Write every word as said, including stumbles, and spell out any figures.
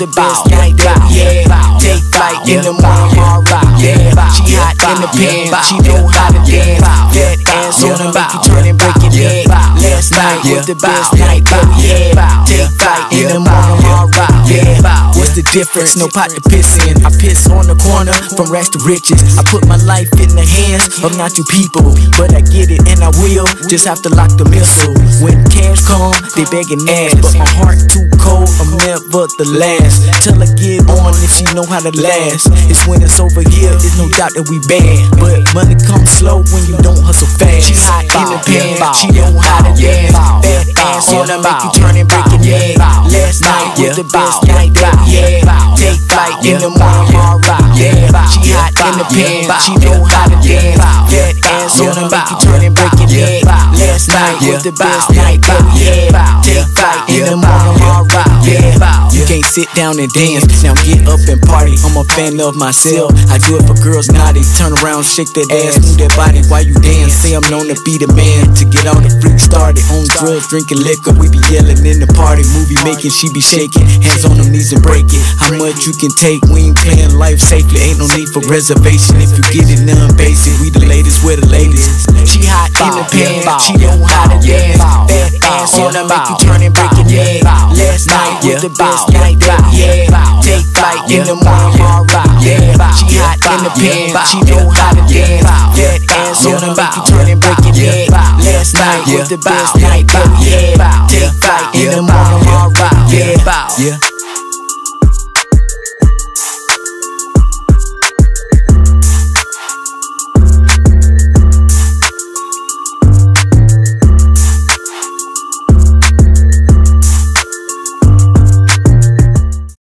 the best night ever, yeah. Take flight in the morning, alright, yeah. She hot in the pen, she know how to dance. Fat ass on her, make you turn and break it, yeah. Last night was the best night ever, yeah. Take flight in the morning, alright, yeah. What's the difference? No pot to piss in. I piss on the corner from rags to riches. I put my life in the hands of not you people, but I get it and I will. Just have to lock the missile. When cash come, they begging ass, but my heart too cold. I'm never the last. Till I get on if she know how to last. It's when it's over here, there's no doubt that we bad. But money comes slow when you don't hustle fast. She hot in the pen, she know how to dance. Fat ass on her, make you turn and break it, yeah. Last night was the best night ever, yeah. Take flight in the morning, alright, yeah. She hot in the pen, she know how to dance. Fat ass on her, make you turn and break it, yeah. Last night was the best night ever, yeah. Take flight in the morning, alright, yeah. You can't sit down and dance, now get up and party. I'm a fan of myself, I do it for girls naughty. Turn around, shake that ass, move that body while you dance. Say I'm known to be the man, to get all the freaks started. On drugs, drinking liquor, we be yelling in the party. Movie making, she be shaking, hands on them knees and break it. How much you can take, we ain't playing life safely. Ain't no need for reservation if you get it non-basic. We the latest, we're the latest. She hot in the pen, she know how to dance. Fat ass on her, make you turn and break it, yeah. Last night was the best night ever, yeah. Take flight in the morning, alright, yeah. She hot in the pen, she know how to dance. Fat ass on her, make you turn and break it, yeah. Last night was the best night ever, yeah. Take flight in the morning, alright, yeah.